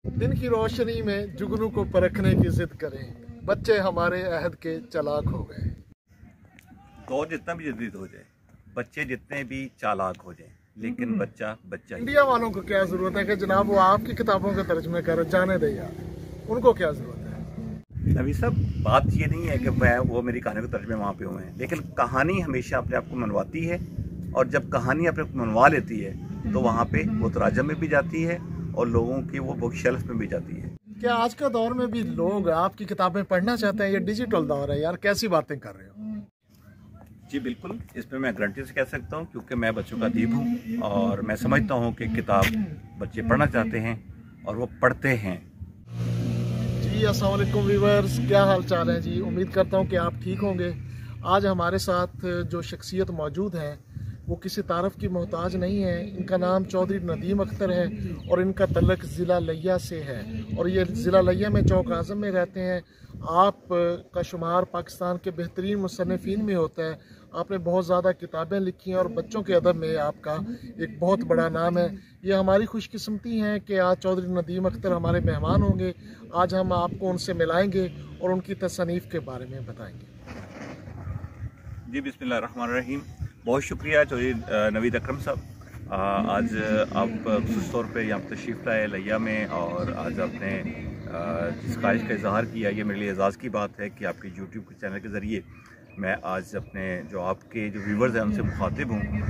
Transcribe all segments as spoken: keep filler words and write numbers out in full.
दिन की रोशनी में जुगनू को परखने की जिद करें, बच्चे हमारे अहद के चलाक हो गए। दौर जितना भी जदीद हो जाए, बच्चे जितने भी चालाक हो जाए, लेकिन बच्चा बच्चा। इंडिया वालों को क्या जरूरत है कि जनाब वो आपकी किताबों के तर्जमे कर जाने दे यार, उनको क्या जरूरत है। नबी साहब, बात ये नहीं है कि वह वो मेरी कहानी के तर्जमे वहाँ पे हुए हैं, लेकिन कहानी हमेशा अपने आप को मनवाती है, और जब कहानी अपने को मनवा लेती है तो वहाँ पे वो तराजम में भी जाती है और लोगों की वो बुक शेल्फ में भी जाती है। क्या आज के दौर में भी लोग आपकी किताबें पढ़ना चाहते हैं? ये डिजिटल दौर है यार, कैसी बातें कर रहे हो। जी बिल्कुल, इसमें मैं गारंटी से कह सकता हूँ, क्योंकि मैं बच्चों का अदीब हूँ और मैं समझता हूँ कि किताब बच्चे पढ़ना चाहते हैं और वो पढ़ते हैं। जी अस्सलाम वालेकुम व्यूअर्स, क्या हाल चाल है जी। उम्मीद करता हूँ कि आप ठीक होंगे। आज हमारे साथ जो शख्सियत मौजूद हैं वो किसी तारफ़ की मोहताज नहीं है। इनका नाम चौधरी नदीम अख्तर है और इनका तल्लक ज़िला लिया से है, और ये ज़िला लिया में चौक आज़म में रहते हैं। आप का शुमार पाकिस्तान के बेहतरीन मुसन्निफ़ीन में होता है। आपने बहुत ज़्यादा किताबें लिखी हैं और बच्चों के अदब में आपका एक बहुत बड़ा नाम है। ये हमारी खुशकिस्मती है कि आज चौधरी नदीम अख्तर हमारे मेहमान होंगे। आज हम आपको उनसे मिलाएंगे और उनकी तसनीफ़ के बारे में बताएंगे। जी बिस्मिल्लाहिर्रहमानिर्रहीम, बहुत शुक्रिया चौधरी नवीद अकरम साहब। आज आप खुसूस तौर पर यहाँ तशरीफ़ लाए लिया में, और आज आपने जिस ख्वाहिश का इजहार किया, ये मेरे लिए एजाज़ की बात है कि आपके यूट्यूब के चैनल के ज़रिए मैं आज अपने जो आपके जो व्यूवर्स हैं उनसे मुखातिब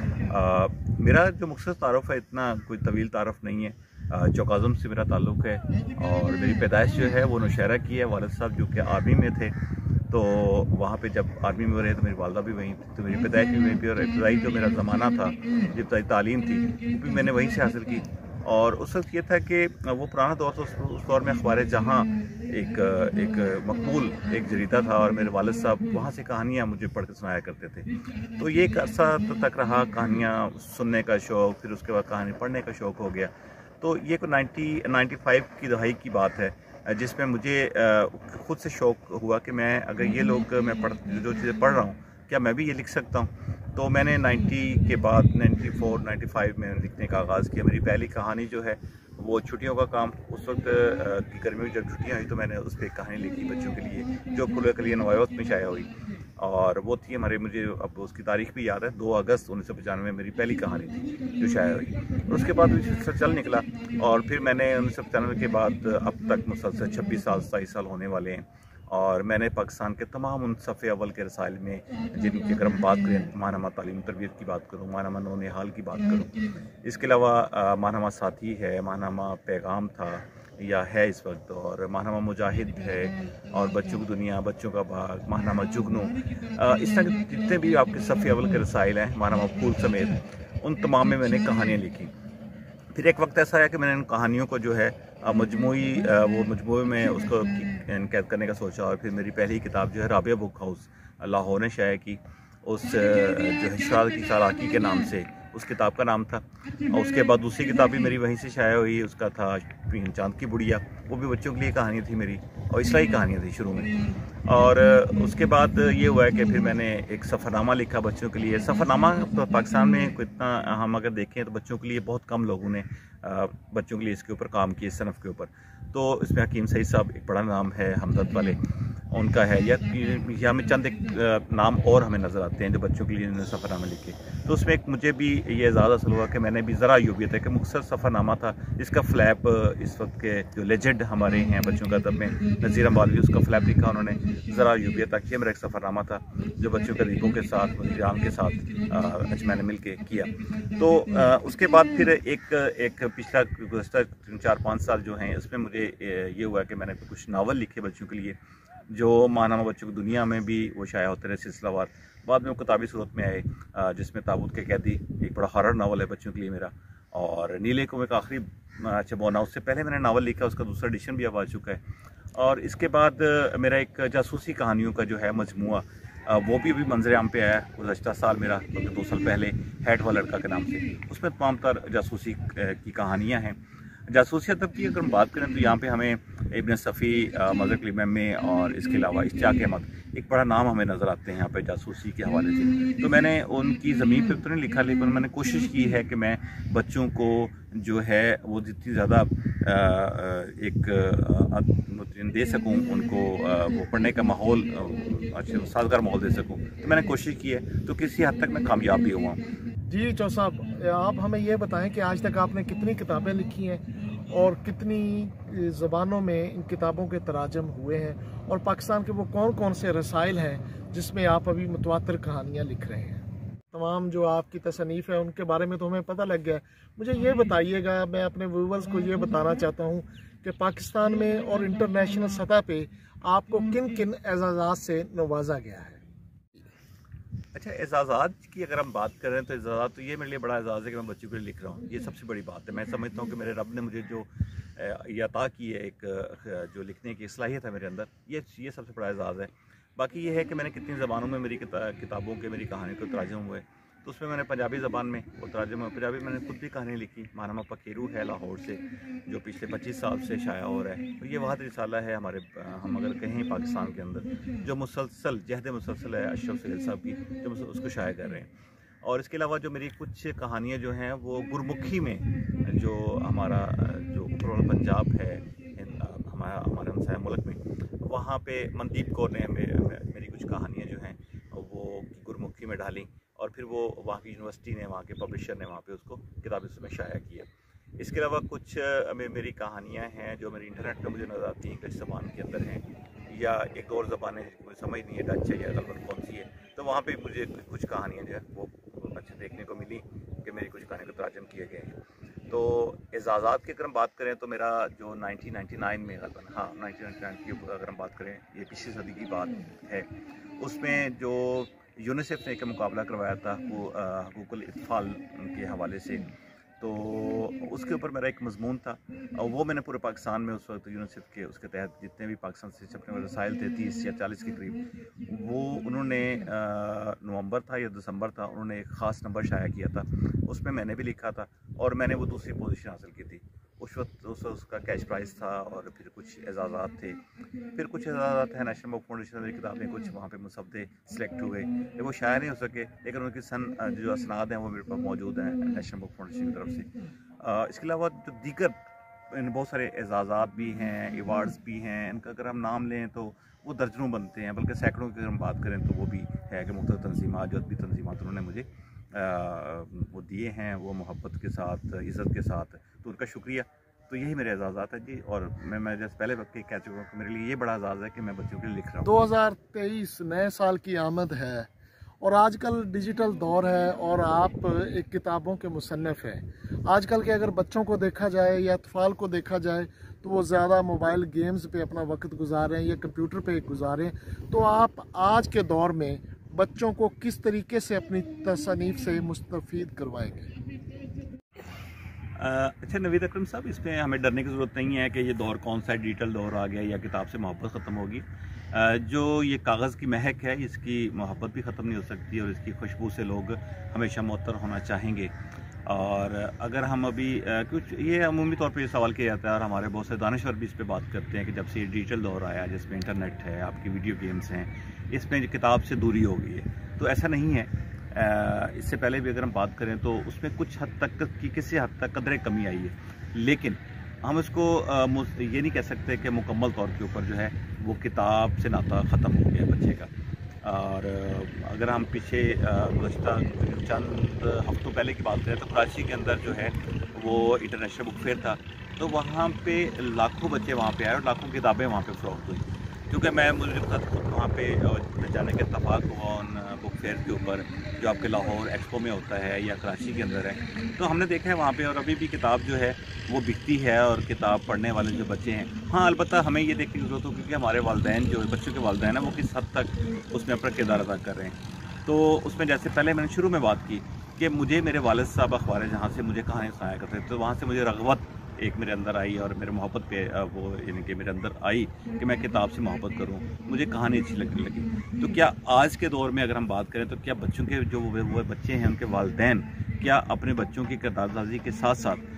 हूँ। मेरा जो मुख्तसर तारुफ़ है, इतना कोई तवील तारुफ़ नहीं है। चौक आज़म से मेरा ताल्लुक़ है और मेरी पैदाइश जो है वो नौशहरा की है। वालिद साहब जो कि आर्मी में थे, तो वहाँ पे जब आर्मी में रहे तो मेरी वालदा भी वहीं थी, तो मेरी पैदाइश भी वहीं पे, और इब्तदाई जो मेरा ज़माना था, जो इब्तदाई तालीम थी, वो भी मैंने वहीं से हासिल की। और उस वक्त ये था कि वो पुराना दौर था, उस दौर में अखबार जहाँ एक एक मकबूल एक जरीदा था, और मेरे वालिद साहब वहाँ से कहानियाँ मुझे पढ़ के सुनाया करते थे। तो ये एक अर्सा तक रहा, कहानियाँ सुनने का शौक़, फिर उसके बाद कहानी पढ़ने का शौक़ हो गया। तो ये को नाइन्टी नाइन्टी फाइव की दहाई की बात है, जिसमें मुझे ख़ुद से शौक़ हुआ कि मैं अगर ये लोग मैं पढ़ जो चीज़ें पढ़ रहा हूँ, क्या मैं भी ये लिख सकता हूँ। तो मैंने नाइन्टी के बाद नाइन्टी फोर नाइन्टी फाइव में लिखने का आगाज़ किया। मेरी पहली कहानी जो है वो छुट्टियों का काम, उस वक्त की गर्मियों में जब छुट्टियाँ हुई तो मैंने उस पर एक कहानी लिखी बच्चों के लिए, जो खुले कलिया नवायोत में शाया हुई, और वो थी हमारे, मुझे अब उसकी तारीख भी याद है, दो अगस्त उन्नीस सौ पचानवे मेरी पहली कहानी थी जो शाया हुई। और उसके बाद सिलसिला चल निकला, और फिर मैंने उन्नीस सौ पचानवे के बाद अब तक मुसलसल छब्बीस साल सताईस साल होने वाले हैं, और मैंने पाकिस्तान के तमाम उन सफ़े अव्वल के रसाइल में, जिनकी अगर हम बात करें, माहनामा तालीम तरबियत की बात करूँ, माहनामा नौ निहाल की बात करूँ, इसके अलावा माहनामा साथी है, माहनामा पैगाम था या है इस वक्त, और माहनामा मुजाहिद है, और बच्चों की दुनिया, बच्चों का बाग, माहनामा जुगनू, इस तरह के जितने भी आपके सफ़े अव्वल के रसाइल हैं, माहनामा फूल समेत, उन तमाम में मैंने कहानियाँ लिखी। फिर एक वक्त ऐसा है कि मैंने उन कहानियों को जो है मजमूई वो मजमूए में उसको कैद करने का सोचा, और फिर मेरी पहली किताब जो है राबिया बुक हाउस लाहौर ने शाया की, उस जो है शरारत की चालाकी के नाम से उस किताब का नाम था। और उसके बाद दूसरी किताब भी मेरी वहीं से शाया हुई, उसका था चांद की बुढ़िया, वो भी बच्चों के लिए कहानी थी मेरी, और इस्लाही कहानियाँ थी शुरू में। और उसके बाद ये हुआ है कि फिर मैंने एक सफ़रनामा लिखा बच्चों के लिए। सफ़रनामा तो पाकिस्तान में इतना, हम अगर देखें तो बच्चों के लिए बहुत कम लोगों ने बच्चों के लिए इसके ऊपर काम किया, इस सनफ़ के ऊपर। तो इसमें हकीम सईद साहब एक बड़ा नाम है, हमदर्द वाले, उनका है, या या में चंद एक नाम और हमें नज़र आते हैं जो बच्चों के लिए सफ़रनामा लिखे। तो उसमें एक मुझे भी ये ज़्यादा असर हुआ कि मैंने भी ज़रा यूबियत है कि मुख्तसर सफ़रनामा था, इसका फ्लैप इस वक्त के जो लेजेंड हमारे हैं बच्चों का अदब में, नज़ीर अम्बालवी, उसका फ्लैप लिखा उन्होंने, ज़रा यूबियत तक, ये मेरा एक सफ़रनामा था जो बच्चों के अदीबों के साथ, मुदीरान के साथ आज मैंने मिल के किया। तो आ, उसके बाद फिर एक एक पिछला गुज़श्ता चार पाँच साल जो हैं, उसमें मुझे ये हुआ कि मैंने कुछ नावल लिखे बच्चों के लिए, जो माहनामा बच्चों की दुनिया में भी वो शाया होते रहे सिलसिलावार। बाद में वो किताबी सूरत में आए, जिसमें ताबूत के कैदी एक बड़ा हॉरर नावल है बच्चों के लिए मेरा, और नीले को एक आखिरी अच्छा बोना, उससे पहले मैंने नावल लिखा, उसका दूसरा एडिशन भी अब आ चुका है। और इसके बाद मेरा एक जासूसी कहानियों का जो है मजमुआ, वो भी अभी मंजर आम पे आया गुज़श्ता साल मेरा, बल्कि दो साल पहले, हैट वाला लड़का के नाम से। उसमें तमाम तर जासूसी की कहानियाँ हैं। जासूसी अदब की अगर हम बात करें तो यहाँ पे हमें इब्न सफ़ी, मज़र क्लीम में, और इसके अलावा इश्तियाक अहमद, एक बड़ा नाम हमें नज़र आते हैं यहाँ पे जासूसी के हवाले से। तो मैंने उनकी ज़मीन पर तो नहीं लिखा, लेकिन मैंने कोशिश की है कि मैं बच्चों को जो है वो जितनी ज़्यादा एक दे सकूं, उनको वो पढ़ने का माहौल अच्छे साजगार माहौल दे सकूं। तो मैंने कोशिश की है, तो किसी हद तक मैं कामयाब भी हुआ हूँ। जी चौ साहब, आप हमें ये बताएं कि आज तक आपने कितनी किताबें लिखी हैं और कितनी ज़बानों में इन किताबों के तराजम हुए हैं, और पाकिस्तान के वो कौन कौन से रसाइल हैं जिसमें आप अभी मुतवातिर कहानियाँ लिख रहे हैं। तमाम जो आपकी तसनीफ़ है उनके बारे में तो हमें पता लग गया। मुझे ये बताइएगा, मैं अपने व्यूवर्स को ये बताना चाहता हूँ कि पाकिस्तान में और इंटरनेशनल सतह पे आपको किन किन एजाज़ात से नवाजा गया है। अच्छा, एजाज़ात की अगर हम बात करें तो एजाज़ात तो ये मेरे लिए बड़ा एजाज़ है कि मैं बच्चों के लिए लिख रहा हूँ। ये सबसे बड़ी बात है। मैं समझता हूँ कि मेरे रब ने मुझे जो ये अता की है, एक जो लिखने की सलाहियत है मेरे अंदर, ये ये सबसे बड़ा एजाज़ है। बाकी ये है कि मैंने कितनी ज़बानों में मेरी किताबों के मेरी कहानी को तराजम हुए, तो उसमें मैंने पंजाबी ज़बान में और तराजम हुए। पंजाबी मैंने खुद भी कहानी लिखी। मानामा पखेरू है लाहौर से, जो पिछले पच्चीस साल से शाया हो रहा है। तो ये वाहद रिसाला है हमारे, हम अगर कहें पाकिस्तान के अंदर, जो मुसलसल जहद मुसलसल है अशरफ सुहेल साहब की, जो उसको शाया कर रहे हैं। और इसके अलावा जो मेरी कुछ कहानियाँ जो हैं वो गुरमुखी में, जो हमारा जो ऊपर पंजाब है, हमारा हमारे हमसाया मुल्क में, वहाँ पे मनदीप कौर ने मेरी कुछ कहानियाँ जो हैं वो गुरमुखी में डाली, और फिर वो वहाँ की यूनिवर्सिटी ने, वहाँ के पब्लिशर ने वहाँ पे उसको किताबें में शाया किया। इसके अलावा कुछ मेरी कहानियाँ हैं जो मेरी इंटरनेट पर मुझे नज़र आती हैं, किस ज़बान के अंदर हैं, या एक और ज़बान है मुझे समझ नहीं है डच है या गलत कौन सी है। तो वहाँ पे मुझे कुछ कहानियाँ जो है वो अच्छे देखने को मिली कि मेरी कुछ कहानी को तराजम किए गए हैं। तो एजाज़ात की अगर हम बात करें तो मेरा जो नाइनटीन नाइंटी नाइन में गलबन हाँ नाइनटीन नाइंटी नाइन की अगर हम बात करें, ये पिछली सदी की बात है, उसमें जो यूनिसेफ ने एक मुकाबला करवाया था वो हकूकुल इत्फाल के हवाले से, तो उसके ऊपर मेरा एक मजमून था, और वो मैंने पूरे पाकिस्तान में उस वक्त यूनिसेफ के उसके तहत जितने भी पाकिस्तान से छपने रसाइल थे तीस या चालीस के करीब, वो उन्होंने नवंबर था या दिसंबर था, उन्होंने एक ख़ास नंबर शाया किया था, उसमें मैंने भी लिखा था और मैंने वो दूसरी पोजीशन हासिल की थी। उस वक्त उस उसका कैश प्राइस था, और फिर कुछ एजाज़ात थे, फिर कुछ एजाज़ात है नेशनल बुक फाउंडेशन की किताबें कुछ वहाँ पे मुसब्दे सिलेक्ट हुए, वो शाया नहीं हो सके, लेकिन उनकी सन जो असनाद हैं वो मेरे पास मौजूद हैं नेशनल बुक फाउंडेशन की तरफ से। इसके अलावा जो दीगर बहुत सारे एजाज़ात भी हैं, अवार्ड्स भी हैं, इनका अगर हम नाम लें तो वो दर्जनों बनते हैं, बल्कि सैकड़ों की अगर हम बात करें तो वो भी है कि मुख्तलिफ तंजीमात, जो अदबी तंजीमात उन्होंने मुझे आ, वो दिए हैं, वो मोहब्बत के साथ, इज़्ज़त के साथ, तो उनका शुक्रिया। तो यही मेरे एजाज़ात है जी। और मैं मैं जैसे पहले वक्त कह चुका हूँ कि मेरे लिए ये बड़ा एजाज़ है कि मैं बच्चों के लिए लिख रहा हूँ। दो हज़ार तेईस नए साल की आमद है और आजकल डिजिटल दौर है, और आप एक किताबों के मुसन्निफ़ हैं। आजकल के अगर बच्चों को देखा जाए या अतफ़ाल को देखा जाए तो वो ज़्यादा मोबाइल गेम्स पे अपना वक्त गुजारें या कंप्यूटर पे गुजारें, तो आप आज के दौर में बच्चों को किस तरीके से अपनी तसनीफ़ से मुस्तफ़ीद करवाएंगे? अच्छा नवीद अकरम साहब, इसमें हमें डरने की ज़रूरत नहीं है कि ये दौर कौन सा डिजिटल दौर आ गया या किताब से मोहब्बत ख़त्म होगी। जो ये कागज़ की महक है, इसकी मोहब्बत भी ख़त्म नहीं हो सकती, और इसकी खुशबू से लोग हमेशा मुअत्तर होना चाहेंगे। और अगर हम अभी कुछ ये अमूमी तौर पर ये सवाल किया जाता है, और हमारे बहुत से दानिश्वर भी इस पर बात करते हैं कि जब से ये डिजिटल दौर आया, जिसमें इंटरनेट है, आपकी वीडियो गेम्स हैं, इसमें किताब से दूरी हो गई है। तो ऐसा नहीं है। इससे पहले भी अगर हम बात करें तो उसमें कुछ हद तक की किसी हद तक कदरे कमी आई है, लेकिन हम इसको ये नहीं कह सकते कि मुकम्मल तौर के ऊपर जो है वो किताब से नाता ख़त्म हो गया बच्चे का। और अगर हम पीछे गुज़श्ता चंद हफ्तों पहले की बात करें तो कराची के अंदर जो है वो इंटरनेशनल बुक फेयर था, तो वहाँ पे लाखों बच्चे वहाँ पे आए और लाखों किताबें वहाँ पे फ़रोख्त हुई। क्योंकि मैं मुझे खुद वहाँ पे जाने का इत्तफाक हुआ उन बुक फेयर के ऊपर, जो आपके लाहौर एक्सपो में होता है या कराची के अंदर है, तो हमने देखा है वहाँ पे, और अभी भी किताब जो है वो बिकती है, और किताब पढ़ने वाले जो बच्चे हैं, हाँ अलबत्ता हमें ये देखने की ज़रूरत हो क्योंकि हमारे वालिदैन जो बच्चों के वालिदैन हैं वो किस हद तक उसमें अपना किरदार अदा कर रहे हैं। तो उसमें जैसे पहले मैंने शुरू में बात की कि मुझे मेरे वालिद साहब अखबार जहाँ से मुझे कहानी सुनाया करते थे, तो वहाँ से मुझे रग़बत एक मेरे अंदर आई, और मेरे मोहब्बत पे वो यानी कि मेरे अंदर आई कि मैं किताब से मोहब्बत करूं, मुझे कहानी अच्छी लगने लगी। तो क्या आज के दौर में अगर हम बात करें तो क्या बच्चों के जो वो बच्चे हैं उनके वालिदैन क्या अपने बच्चों की किरदारसाजी के साथ साथ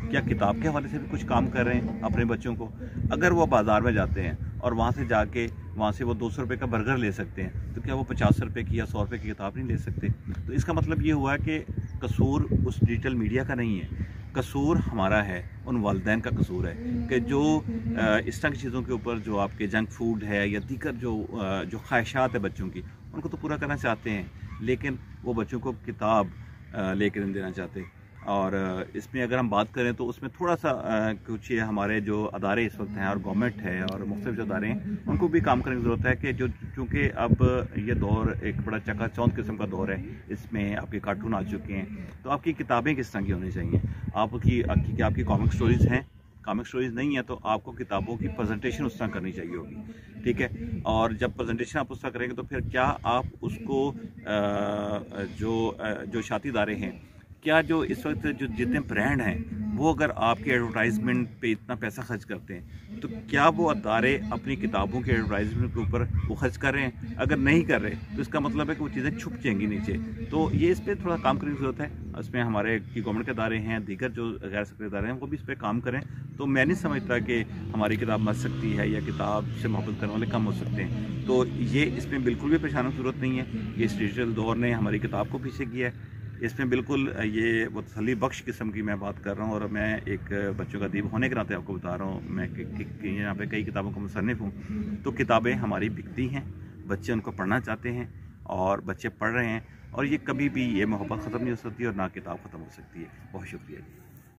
क्या किताब के हवाले से भी कुछ काम कर रहे हैं अपने बच्चों को? अगर वो बाज़ार में जाते हैं और वहाँ से जाके वहाँ से वो दो सौ रुपये का बर्गर ले सकते हैं, तो क्या वो पचास रुपये की या सौ रुपये की किताब नहीं ले सकते? तो इसका मतलब ये हुआ कि कसूर उस डिजिटल मीडिया का नहीं है, कसूर हमारा है, उन वालिदैन का कसूर है कि जो इस तरह की चीज़ों के ऊपर जो आपके जंक फूड है या दीगर जो जो ख्वाहिशात है बच्चों की, उनको तो पूरा करना चाहते हैं, लेकिन वो बच्चों को किताब लेकर नहीं देना चाहते। और इसमें अगर हम बात करें तो उसमें थोड़ा सा कुछ ये हमारे जो अदारे इस वक्त हैं और गवर्नमेंट है और मुख्तलिफ जो अदारे हैं, उनको भी काम करने की ज़रूरत है कि जो चूँकि अब ये दौर एक बड़ा चकाचौंध किस्म का दौर है, इसमें आपके कार्टून आ चुके हैं, तो आपकी किताबें किस तरह की होनी चाहिए? आपकी आपकी आपकी कॉमिक स्टोरीज़ हैं, कॉमिक स्टोरीज नहीं है तो आपको किताबों की प्रेजेंटेशन उस तरह करनी चाहिए होगी, ठीक है। और जब प्रेजेंटेशन आप उस तरह करेंगे तो फिर क्या आप उसको आ, जो आ, जो शाती इदारे हैं, क्या जो इस वक्त जो जितने ब्रांड हैं वो अगर आपके एडवर्टाइजमेंट पे इतना पैसा खर्च करते हैं, तो क्या वो अदारे अपनी किताबों के एडवर्टाइजमेंट के ऊपर वो खर्च कर रहे हैं? अगर नहीं कर रहे तो इसका मतलब है कि वो चीज़ें छुप जाएंगी नीचे। तो ये इस पर थोड़ा काम करने की ज़रूरत है। इसमें हमारे की गवर्नमेंट के अदारे हैं, दीगर जो गैर सरकारी अदारे हैं, वो भी इस पर काम करें। तो मैं नहीं समझता कि हमारी किताब मर सकती है या किताब से मोहब्बत करने वाले कम हो सकते हैं। तो ये इसमें बिल्कुल भी परेशानी की ज़रूरत नहीं है। ये इस डिजिटल दौर ने हमारी किताब को पीछे किया है। इसमें बिल्कुल ये वो तसल्ली बख्श किस्म की मैं बात कर रहा हूँ, और मैं एक बच्चों का अदीब होने के नाते आपको बता रहा हूँ। मैं कि, कि, कि यहाँ पे कई किताबों का मुसन्निफ़ हूँ, तो किताबें हमारी बिकती हैं, बच्चे उनको पढ़ना चाहते हैं और बच्चे पढ़ रहे हैं, और ये कभी भी ये मोहब्बत ख़त्म नहीं हो सकती और ना किताब ख़त्म हो सकती है। बहुत शुक्रिया।